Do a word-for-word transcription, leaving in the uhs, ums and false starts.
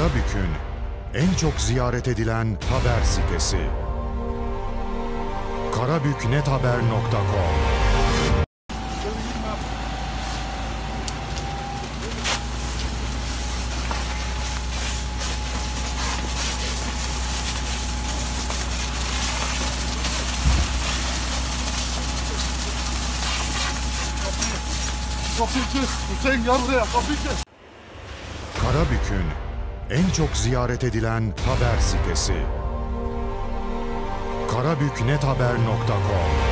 Karabük'ün en çok ziyaret edilen haber sitesi. karabüknethaber nokta com. Kapıyı kes. Hüseyin gel buraya. Kapıyı kes. Karabük'ün en çok ziyaret edilen haber sitesi. karabüknethaber nokta com.